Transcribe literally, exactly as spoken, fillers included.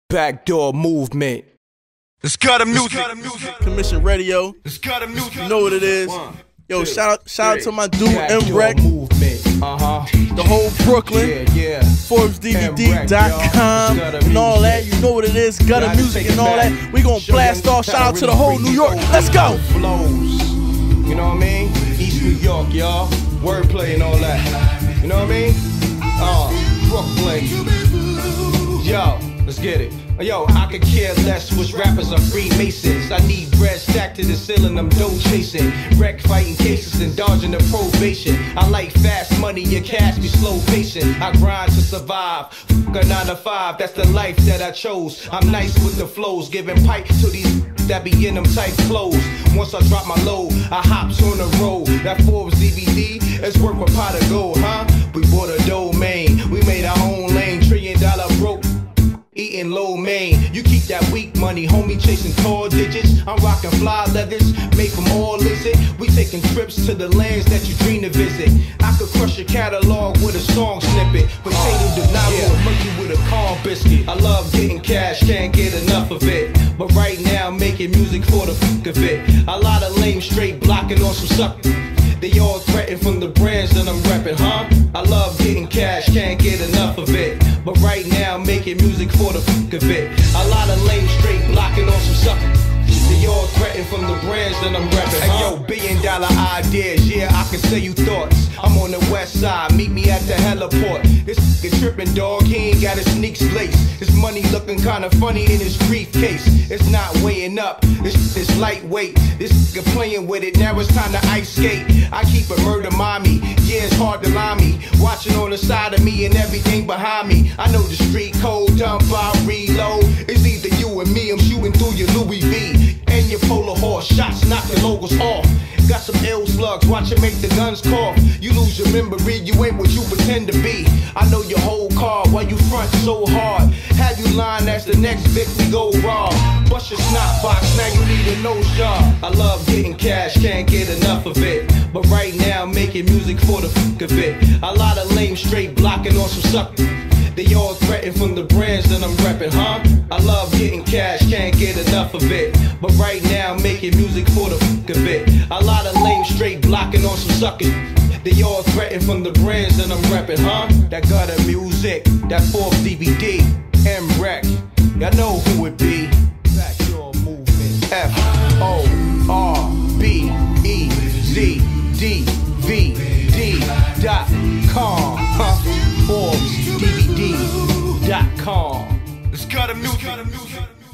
Backdoor movement. It's Gutter Music. Commission Radio. It's Gutter Music. You know what it is. One, Yo, two, shout out, shout out to my dude Backdoor M Rec, movement. Uh-huh. the whole Brooklyn, Yeah, yeah. Forbes D V D dot com, and all that. You know what it is. Gutter Gotta Music take and it all back. that. We gonna Show blast them off. Shout how out to to the whole really New York. freak Let's go. Flows. You know what I mean? East New York, y'all. Wordplay and all that. You know what I mean? Uh, Brooklyn. Yo, let's get it. Yo, I could care less which rappers are Freemasons. I need bread stacked to the ceiling, I'm dough chasing. Wreck fighting cases and dodging the probation. I like fast money, your cash be slow patient. I grind to survive, fuck a nine to five, that's the life that I chose. I'm nice with the flows, giving pipe to these that be in them tight clothes. Once I drop my load, I hops on the road. That Forbes D V D is worth a pot of gold, huh? We bought a domain, we made our own lane, trillion dollar broke. Eating low main, you keep that weak money, homie chasing tall digits. I'm rocking fly leathers, made from all illicit. We taking trips to the lands that you dream to visit. I could crush your catalog with a song snippet. Potato Donato, yeah. Monkey with a corn biscuit. I love getting cash, can't get enough of it. But right now, I'm making music for the fuck of it. A lot of lame straight blocking on some suckers. They all threaten from the brands that I'm reppin', huh? I love getting cash, can't get enough of it. But right now, I'm making music for the fuck of it. A lot of lame straight blocking on some suckers. They all threaten from the brands that I'm reppin', huh? Hey, yo, billion dollar ideas, yeah, I can say you thoughts. I'm on the west side, meet me at the heliport. This nigga trippin', dog, he ain't got a sneaks lace. His money looking kinda funny in his briefcase. It's not weighing up, this is lightweight. This nigga playing with it, now it's time to ice skate. I keep a murder mommy, yeah, it's hard to lie me. Watching on the side of me and everything behind me. I know the street code, dump out, reload. It's either you and me, I'm shooting through your Louis V. And your polar horse, shots knock the logos off. Got some ill slugs, watch it make the guns cough. You lose your memory, you ain't what you pretend to be. I know your whole car, why you front so hard. Have you line as the next victory go raw. Bust your snot box, now you need a nose job. I love getting cash, can't get enough of it. But right now, I'm making music for the fuck of it. A lot of lame straight blocking on some suckers. They all threaten from the brands that I'm reppin', huh? I love getting cash, can't get enough of it. But right now, I'm making music for the fuck of it. A lot of lame straight blocking on some suckers. They all threaten from the brands that I'm reppin', huh? That Gutter Music, that Forbes D V D, M Rec, y'all know who it be. Backdoor movement. F O R B E Z D V D dot com, huh? Forbes D V D dot com. It's Gutter Music.